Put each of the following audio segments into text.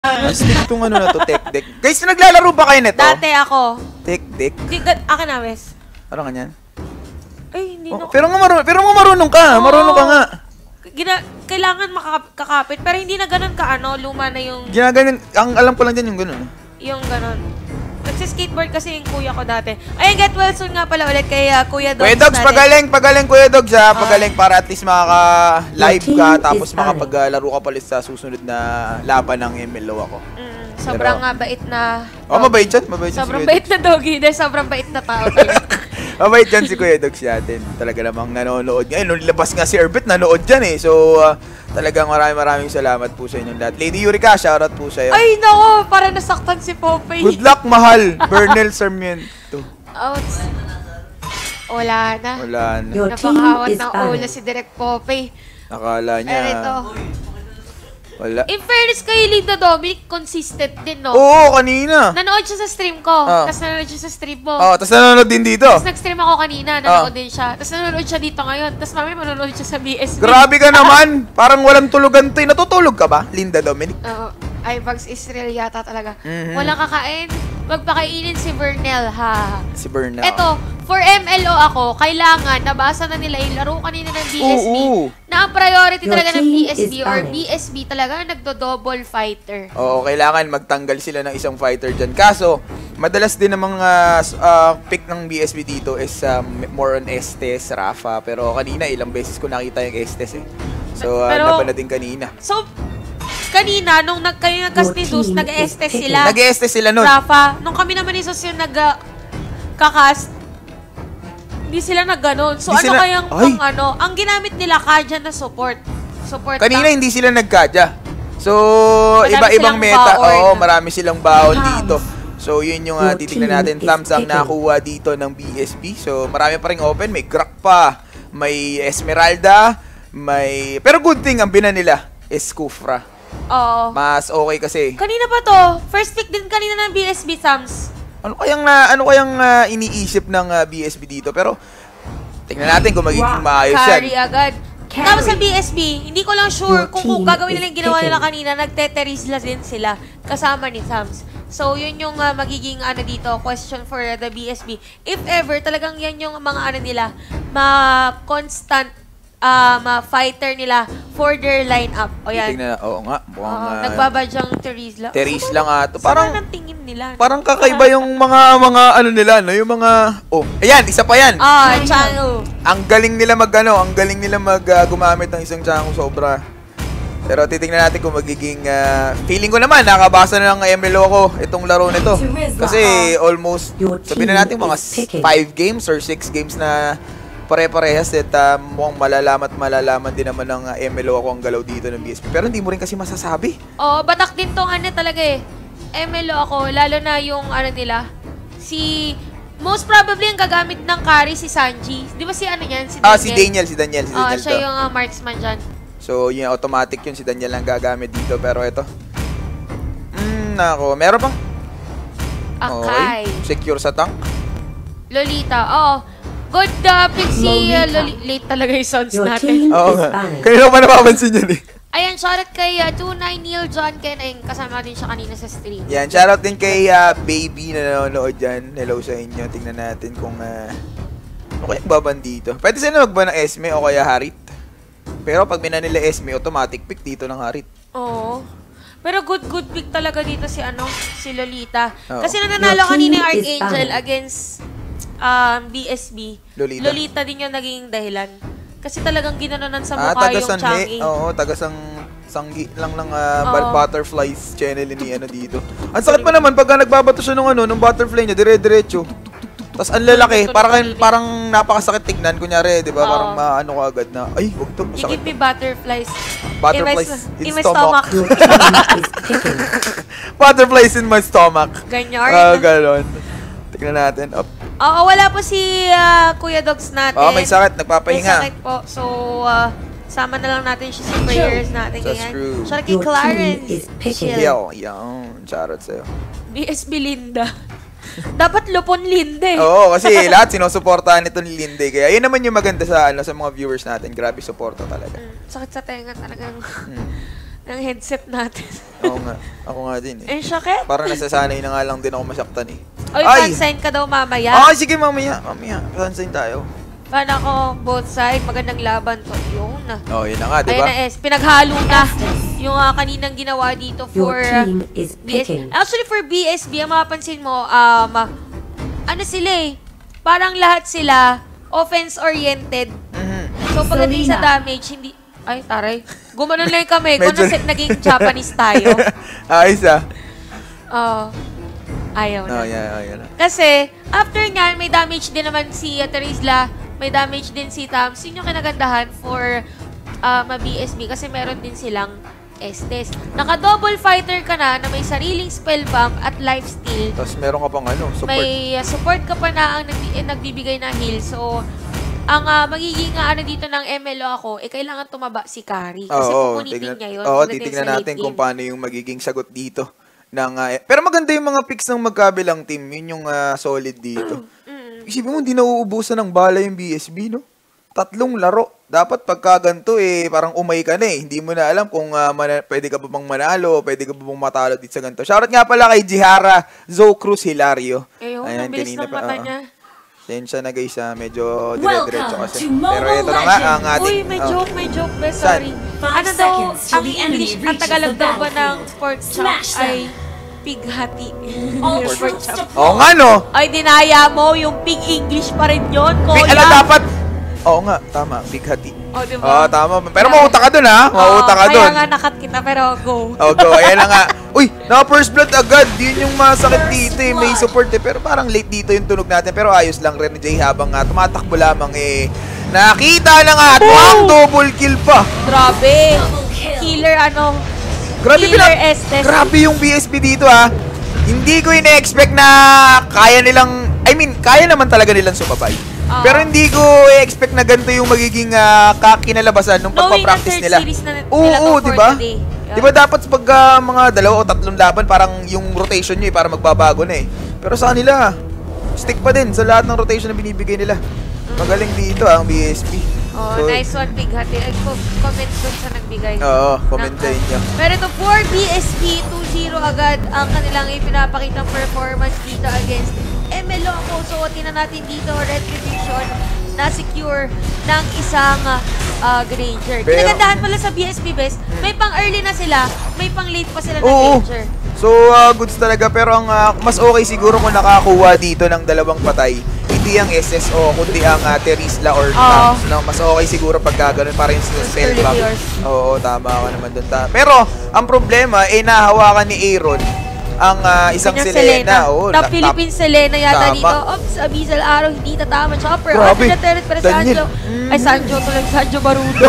Ang stick itong ano na to, tech deck. Guys, naglalaro ba kayo nito? Dati ako. Tech deck? Akin na, Wes. Ano kanyan? Ay, hindi na. Pero marunong ka. Marunong ka nga. Kailangan makakapit, pero hindi na ganun ka, luma na yung... Ginaganyan, ang alam ko lang dyan yung ganun. Yung ganun. Nagsiskateboard kasi yung kuya ko dati. Ayun, get well soon nga pala ulit kay Kuya Dogs. Kuya Dogs, pagaling Kuya Dogs ha. Pagaling para at least makaka-live ka, tapos makapaglaro ka pala sa susunod na laban ng MLO ako. Sobrang bait na... Oh, mabait yan. Sobrang bait na doggy. Sobrang bait na tao talaga. Mabait yan si Kuya Dogs natin. Talaga namang nanonood. Ngayon, nung labas nga si Erbet, nanood dyan eh. So, talagang maraming salamat po sa inyong lahat. Lady Yurika, shoutout po sa'yo. Ay, nako! Para nasaktan si Popeye. Good luck, mahal. Bernel Sarmiento. Ouch. Wala na. Napakahawat ng ulo si Direk Popeye. Nakala niya. Pero ito. Wala. In fairness kay Linda Dominic, consistent din, no? Oo, kanina. Nanood siya sa stream ko. Tapos nanood siya sa stream mo. Tapos nanonood din dito. Tapos nag-stream ako kanina, nanood din siya. Tapos nanonood siya dito ngayon. Tapos mamaya manonood siya sa BSB. Grabe ka naman. Parang walang tulugan to. Natutulog ka ba, Linda Dominic? Oo. Ivags Israel yata talaga. Walang kakain. Magpakainin si Vernel, ha? Si Bernal. Eto, for MLO ako, kailangan nabasa na nila yung laro kanina ng BSB na ang priority talaga ng BSB or BSB talaga nagdo-double fighter. Oo, kailangan magtanggal sila ng isang fighter dyan. Kaso, madalas din ang mga pick ng BSB dito is more on Estes, Rafa. Pero kanina, ilang beses ko nakita yung Estes eh. So, laban na din kanina. So, kanina, nung kayo nagcast ni Zeus, nag-Estes sila. Nag-Estes sila nun. Rafa, nung kami naman ni Zeus yung nag-cast, hindi sila nag-ganon. So, ano kayang ang ginamit nila, Kaja na support. Kanina, hindi sila nag-Kaja. So, marami iba-ibang meta. Oo, marami silang baon dito. So, yun yung titignan natin. Thumbs ang nakuha dito ng BSB. So, marami pa rin open. May Grak pa. May Esmeralda. Pero good thing, ang binan nila is Kufra. Oo. Mas okay kasi. Kanina pa to. First pick din kanina ng BSB, Sams. Ano kayang iniisip ng BSB dito? Pero, tingnan natin kung magiging maayos yan. Carry agad. Tapos sa BSB, hindi ko lang sure kung gagawin nila yung ginawa nila kanina, nagteterisla din sila kasama ni Sams. So, yun yung magiging dito, question for the BSB. If ever, talagang yan yung mga nila, constant fighter nila for their lineup. O yan. Oo nga. Nagbabadyang Terisla. Terisla nga to. Parang tingin nila. Parang kakaiba yung mga nila, no? Yung mga... ayan, isa pa yan. Chango. Ang galing nila gumamit ng isang Chango sobra. Pero titingnan natin kung magiging... feeling ko naman, nakabasa na ng MLO ko itong laro nito. Kasi almost, sabihin na natin mga 5 games or 6 games na pare-parehas at mukhang malalaman din naman ng MLO ako ang galaw dito ng BSB. Pero hindi mo rin kasi masasabi. Batak din tong talaga eh. MLO ako, lalo na yung nila. Most probably ang gagamit ng carry si Sanji. Di ba si yan? Si Daniel. Si Daniel siya yung marksman dyan. So, yun, automatic yun. Si Daniel lang gagamit dito. Pero ito. Nako. Meron pang... Akay. Secure sa tank. Lolita. Good pick si late talaga yung sounds natin. Oo nga. Kanina pa napapansin yun eh. Ayan, shoutout kay 29 Neil John Ken. Ayun, kasama din siya kanina sa stream. Yan, shoutout din kay Baby na nanonood dyan. Hello sa inyo. Tingnan natin kung ano kayang baban dito. Pwede sila magba ng Esme o kaya Harit. Pero pag binan nila Esme, automatic pick dito ng Harit. Oo. Pero good pick talaga dito si Lolita. Kasi nananalo kanina yung Archangel against BSB. Lolita din yung naging dahilan. Kasi talagang ginanunan sa mukha yung Changi. Oo, taga-sanggi lang ng butterflies channel ni dito. Ang sakit pa naman pagka nagbabato siya ng butterfly niya, dire-diretso. Tapos ang lalaki, parang napakasakit tignan. Kunyari, di ba? Parang maano ka agad na, ay, wag to. You give me butterflies. Butterflies in my stomach. Butterflies in my stomach. Ganyan. Ganon. Tignan natin. Wala po si Kuya Dogs natin. May sakit. Nagpapahinga. May sakit po. So, sama na lang natin siya sa prayers natin. That's true. Shoutout kay Clarence. Yan. Shoutout sa'yo. BSB Linda. Dapat Lupon Linde. Oo, kasi lahat sinusuportahan nito ni Linde. Kaya yun naman yung maganda sa mga viewers natin. Grabe suporta talaga. Sakit sa tenga talagang. ng headset natin. Oo nga. Ako nga din eh. Ang sakit. Parang nasasanay na nga lang din ako masaktan eh. Oy, pansign ka daw mamaya. Ah, sige mamaya. Mamaya. Pansign tayo. Paano ako both side? Magandang laban to. Yun na. Oh, yun na nga, di Ayun ba? na S. Pinaghalo na yung kaninang ginawa dito for Your team is BSB. picking. Actually, for BSB, ang mapapansin mo, ano sila eh, parang lahat sila offense-oriented. Mhm. So, pagdating sa Selena. damage, hindi... Ay, taray. Gumanon lang kami. Kung Medyo- naging Japanese tayo. Ayos ah. Ayaw na. Oh, yan. Kasi, after nyan, may damage din naman si Terizla, may damage din si Tams. Yun yung kinagandahan for BSB kasi meron din silang Estes. Naka-double fighter ka na may sariling spell bomb at lifesteal. Tapos meron ka pang ano, support. May support ka pa na ang nagbibigay na heal. So, ang magiging ano dito ng MLO ako, kailangan tumaba si Kari. Kasi pupunitin niya yun. Oo, pagdating titignan sa late natin kung game. paano yung magiging sagot dito. Pero maganda yung mga picks ng magkabilang team. Yun yung solid dito. Isipin mo, hindi nauubusan ng bala yung BSB, no? 3 laro. Dapat pagka ganito, parang umay ka na eh. Hindi mo na alam kung pwede ka pa bang manalo, pwede ka pa bang matalo dito sa ganito. Shoutout nga pala kay Jihara Zocruz Hilario. Ayun, Ayan, ang bilis kanina ng pa, mata oo. niya. Sensya na guys, medyo dire-diretso Welcome kasi. to Mobile Pero ito na nga ang Legends. ating... Uy, may joke, best. Saan? Sorry. 5 Ano daw, seconds till ang the enemy English, ang reaches Tagalog the daw ba ng battlefield. pork chop Smash them. ay pighati. All Pork troops chop. deployed. Oo nga, no? Ay, dinaya mo, yung pig English pa rin yun, May, Koya. dapat... Oo nga, tama. Big hati. O, diba? Oo, tama. Pero mauta ka dun, ha? Mauta ka dun. Kaya nga nakat kita, pero go. Oh, go. Ayan na nga. Uy, naka-first blood agad. Yun yung masakit dito eh. May support eh. Pero parang late dito yung tunog natin. Pero ayos lang rin ni Jay habang tumatakbo lamang eh. Nakita na nga at ang double kill pa. Grabe. Double kill. Killer, Grabe Killer Estes. Grabe yung BSB dito ha. Hindi ko ina-expect na kaya nilang, kaya naman talaga nilang sumabay. Pero hindi ko i-expect na ganito yung magiging kinalabasan nung Knowing pagpa-practice na third nila. series na nila Oo, to di for ba? today. Yeah. Di ba dapat pag mga 2 o 3 laban, parang yung rotation nyo para magbabago na eh. Pero sa kanila, stick pa din sa lahat ng rotation na binibigay nila. Magaling dito ang BSB. Oh, So, nice one, Big Hati. Comment dun sa nagbigay. Oo, comment sa inyo. Pero ito, for BSB, 2-0 agad ang kanilang ipinapakitang performance dito against MLO ako. So, tingnan natin dito, Retribution na-secure ng isang Granger. Pero- Kinagandahan pala sa BSB Best, may pang-early na sila, may pang-late pa sila ng Oo. Granger. So, goods talaga. Pero ang mas okay siguro kung nakakuha dito ng 2 patay, hindi ang SSO, kundi ang Terizla or Tams. No? Mas okay siguro pag gano'n para yung spell early bomb. yours. Oo, tama ka naman doon. Pero, ang problema, nahawakan ni Aaron ang isang Kanyang Selena. Oo, Top Philippine Selena yata Tama. dito. Ops, Abisal Araw, hindi tatama. Chopper, Grabe. Arthur Terret, pero Daniel. Sancho. Ay, Sancho tuloy, Sancho Barudo.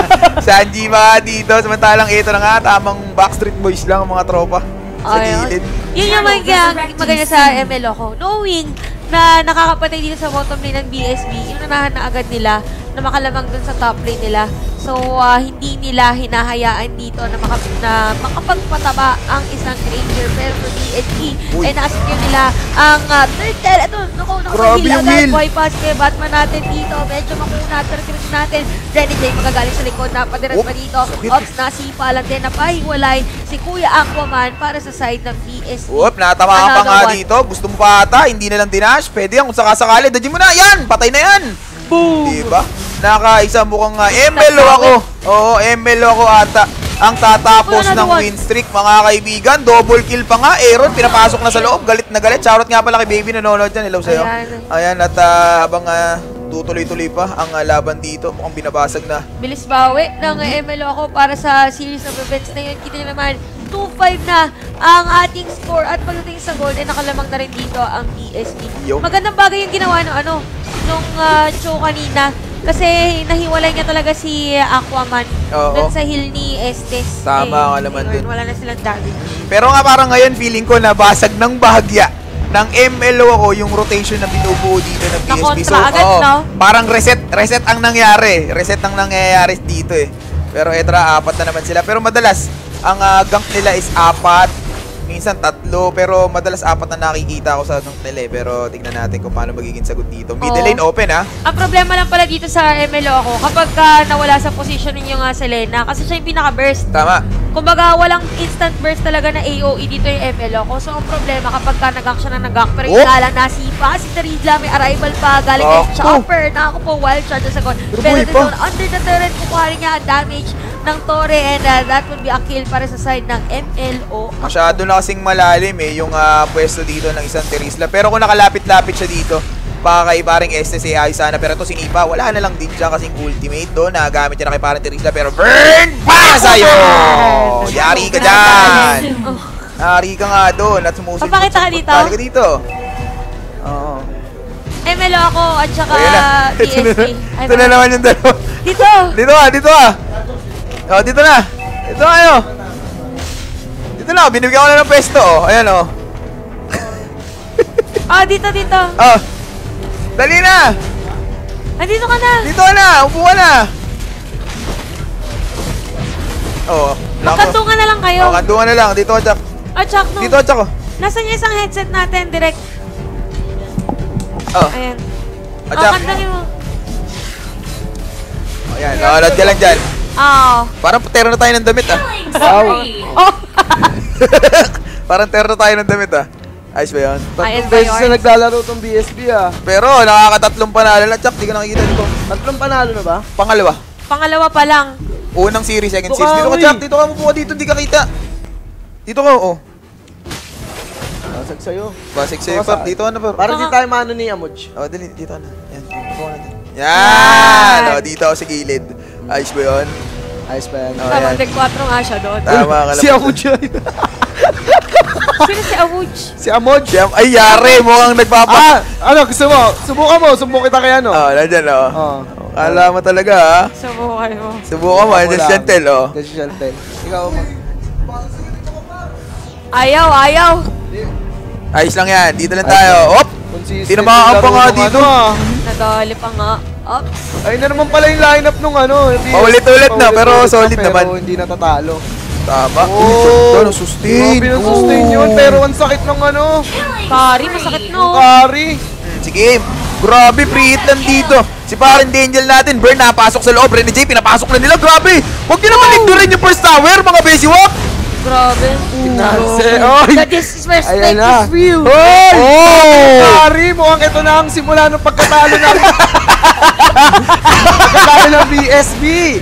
Sanji mga dito. Samantalang ito na nga, tamang Backstreet Boys lang ang mga tropa sa Ayun. gilid. Yun yung maganda sa ML ako. Knowing na nakakapatay dito sa bottom lane ng BSB, inunahan na agad nila na makalamang dun sa top lane nila. So, hindi nila hinahayaan dito na makapagpataba ang isang Granger. Pero for BSB, Uy. na-secure nila ang third kill. Ito, Grabe heal yung agad. heal. Boy pass kay Batman natin dito. Medyo makuna, target natin. Renny J magagaling sa likod. Napadirat pa dito. sakit. Ops, nasipa lang din. Napahiwalay si Kuya Aquaman para sa side ng BSB. Whoop, natama ka pa Another nga one. dito. Gusto mo pa ata, hindi na lang dinash. Pwede yan, kung sakasakali, dadyo mo na. Yan, patay na yan. Boom! Diba? Nakaisa mukhang MLO ako. Oo, MLO ako ata. Ang tatapos Another ng one. win streak, mga kaibigan. Double kill pa nga. Aaron, pinapasok na sa loob. Galit na galit. Shoutout nga pala kay Baby, nanonood dyan. Hello sa'yo. Ayan. Ayan, at habang tutuloy-tuloy pa ang laban dito, mukhang binabasag na. Bilis bawi ng MLO ako para sa series of events na yun. Kita nyo naman, 2-5 na ang ating score. At pagdating sa goal, nakalamang na rin dito ang BSB. Yo. Magandang bagay yung ginawa nung show kanina. Kasi nahiwalay niya talaga si Aquaman Oo. dun sa hill ni Estes. Tama ka naman ayun, dun. wala na silang damage. Pero nga parang ngayon, feeling ko nabasag ng bahagya ng MLO ako yung rotation na binubuo dito ng BSB. Nakontra agad, no? Parang reset ang nangyari. Reset ang nangyayari dito eh. Pero etra, 4 na naman sila. Pero madalas, ang gank nila is 4, minsan 3, pero madalas 4 na nakikita ko sa tele. Pero tignan natin kung paano magiging sagot dito. Middle lane open, ha? Ang problema lang pala dito sa MLO ako, kapag nawala sa positioning yung Selena, kasi siya yung pinaka-burst. Tama. Kumbaga, walang instant burst talaga na AOE dito yung MLO ko. So, ang problema kapag nag-gank siya na nag-gank, pero yung lala nasipa, si Terizla, may arrival pa, galing kay Chopper, na ako po, wild charge sa second. Pero dito, under the turret, kukuha rin niya ang damage ng Torre, and that would be a kill para sa side ng MLO. Masyado na kasing malalim yung pwesto dito ng isang Terizla. Pero kung nakalapit-lapit siya dito, baka kay parang SSA ayos sana. Pero ito sinipa, wala na lang din siya kasing ultimate doon. Nagamit niya na kay parang Terizla. Pero burn pa sa'yo! Yari ka dyan! Yari ka nga doon at sumusunod. Papakita ka dito? Balik ka dito. Oo. MLO ako at saka DSP. Ito na naman yung dalawa. Dito! Dito ka, dito ka! Oh, dito na! Dito kayo! Dito na, binibigyan ko na ng pwesto. Ayan, oh. Dito. Oh. Dali na! Andito ka na! Dito ka na! Upo ka na! Oo. Magkantungan na lang kayo. Oh, kantungan na lang. Dito ka, Jack. Chuck, no. Dito ka, Jack. Nasaan yung isang headset natin? Direct. Oh. Ayan. Jack. Kantangin mo. Ayan, nakalad ka lang dyan. Parang tero na tayo ng damit, ah. Parang tero na tayo ng damit, ah. Ayos ba yun? Tatlong beses na naglalaro tong BSB, ah. Pero nakakatatlong panalo na, Jack. Di ka nakikita dito. 3 panalo na ba? Pangalawa Pa lang. Unang series, second Dito series. ka, Dito ka, uy. Jack. Dito ka, mabuka dito. Hindi ka kita. Dito ka, oh. Basag sa'yo. Basik sa'yo, Pap. Dito ka na, Pap. Para di tayo mano ni Amuj. Oh, dali. Dito ka na. Yan. Dito ka na din. Yan! Oh, dito ako sa gilid. Ayos ba yun? Ayos pa yan. Oh, Tama, yan. deck 4 nga siya doon. Tama ka lang. Si Amuj yun. Sino si Awuj? Si Amuj. Ay, yari! Mukhang nagpapa... Ano, gusto mo? Subukan mo. Subukan kita kaya, no? Oh, nandyan, oh. Oo. Kala mo talaga, ha? Subukan mo. Subukan mo, andyan si Chantel, oh. Andyan si Chantel. Ikaw, mo. Ayaw. Ayos lang yan. Dito lang tayo. Op! Consistent. Di na makakapa nga dito. Nadali pa nga. Oops. Ay na naman pala yung lineup nung ano. Paulit-ulit na, pero solid naman. Pero hindi natatalo. Tama. Oh! Ganda, sustain. Grabe ng sustain yun, pero ang sakit ng ano. Kari, masakit no. Kari. Sige. Grabe, free hit lang dito. Si parang Daniel natin, Burn napasok sa loob. Rene J, pinapasok na nila. Grabe. Huwag nyo naman ignorin yung first tower, mga Besiwak. Grabe. Pinanse. Oy! The disrespect Ayan na. is real. Hoy! Oh! Kari, mukhang ito na ang simula ng pagkatalo ng pagkatalo ng BSB.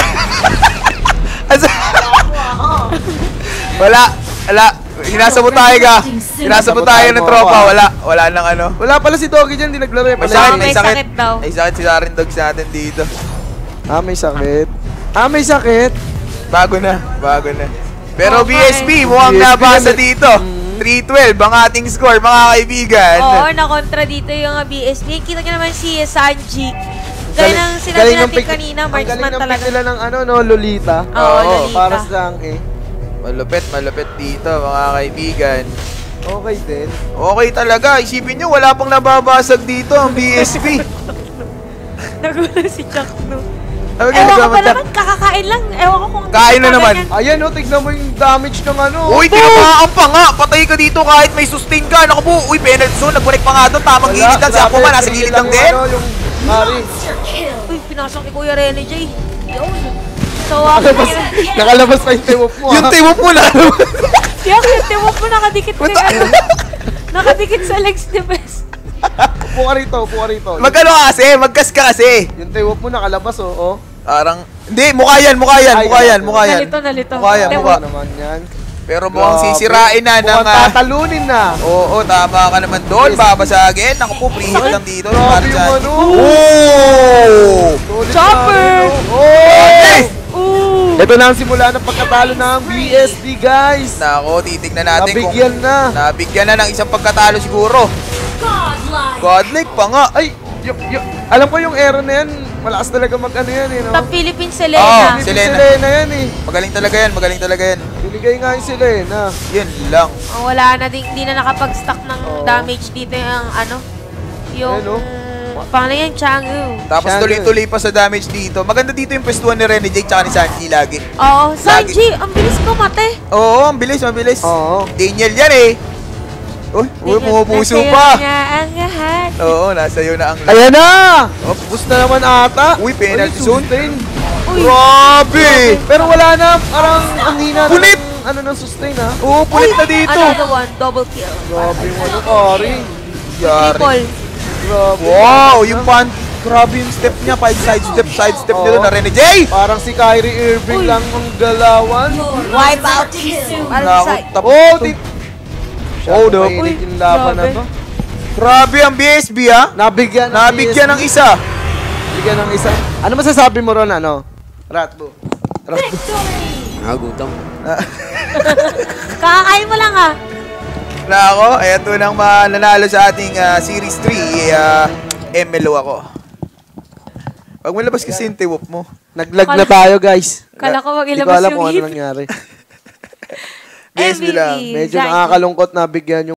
Wala. Hinasabot tayo ka. Hinasabot tayo ng tropa. Wala nang ano. Wala pala si Doggy dyan, di naglaro. May May sakit daw. May sakit si Darin Dogs natin dito. May sakit. May sakit. Bago na. Pero Okay. BSB, mukhang BSB nabasa na- dito. 3-12 ang ating score, mga kaibigan. Oo, nakontra dito yung BSB. Kita nyo naman si Sanji. Gaya ng sinabi Galing ng natin pick- kanina, ang galing marksman ng talaga. pick nila ng ano, no, Lolita. Oo, Oo, Lolita. Para sa Donkey. Malupit dito, mga kaibigan. Okay din. Okay talaga, isipin nyo, wala pang nababasag dito ang BSB. Nagulo si Chuck, no? Ano Ewan ko ginagawa pa mo, Jack? naman, kakakain lang. Ewan ko kung... Kain na naman. ganyan. Ayan, no, tignan mo yung damage ng ano. Uy, tinamaan pa nga! Patay ka dito kahit may sustain ka. Naku po, uy, penalty zone, nag-connect pa nga doon. Tamang gilid lang. Si Apo man, nasa gilid lang din. Yung Mari. Uy, pinasok ni Kuya Rene J. Yun. So, Nakalabas pa yung team-up mo, Yung team up mo na. Tiyak, yung timok mo nakadikit kay ano. Nakadikit sa legs ni Bes. Upo ka rito. Magkano ka kasi? Magkas ka kasi. Yung team-up mo nakalabas, oh. Parang, hindi, mukha yan. Nalito. Mukha yan, Team mukha. up. Naman yan. Pero mukhang Grabe. sisirain na ng... Mukhang tatalunin na. Oo, tama ka naman doon. Babasagin. Naku po, free hit lang dito. Grabe Para yung dyan. ano. Oh! Solid Chopper! na, ano. Oh! Eh! Ooh. Ito na ang simula ng pagkatalo ng BSB, guys. Nako, titignan natin Nabigyan kung... na. Nabigyan na ng isang pagkatalo siguro. Godlike pa nga. Ay, alam ko yung era na yan, malakas talaga mag-ano yan, eh, no? Top Philippine Oh, Selena. Selena. Selena yan, eh. Magaling talaga yan. Binigay nga yung Selena. Yun lang. Wala na din, hindi na nakapag-stack ng Oo. damage dito yung ano, yung Ano? Paano yan, Changu? Tapos Siya, tuloy-tuloy pa sa damage dito. Maganda dito yung pwestuhan ni Rene J tsaka ni Sanji lagi. Oo, Sanji, ang bilis kumate. Oo, ang bilis, mabilis. Oo. Daniel yan eh. Uy, pumupuso pa. Niya ang lahat. Oo, nasa iyo na ang lahat. Ayan na! Boost na naman ata. Uy, penalty Uy, zone. sustain. Uy. Grabe! Pero wala na. Parang ang hina na Punit! ng, ano ng sustain ha. Oo, pulit na dito. Another one, double kill. Grabe yung ano, Kari. Yari. Triple. Grabe. Wow, yung pan. Grabe yung step niya. 5 side step Oo. nito na Rene J. Parang si Kyrie Irving Uy. lang ang galawan. Wipe out kill. Parang side. Oh, Oh, no. Mainit yung laban na grabe. to. Grabe ang BSB ha. Nabigyan Nabigyan ng isa. Nabigyan ng isa. Ano masasabi mo ron, ano? Ratbo. Gutom. Kakakain mo lang ah. Na ako, ay ito nang mananalo sa ating Series 3. MLO ako. Pag malabas kasi yung tiwop mo. Naglag na tayo, guys. Kala ko Hindi ko mag-ilabas alam yung kung ano hip. nangyari. BSB lang. MVP, Medyo Zaki. nakakalungkot na bigyan yung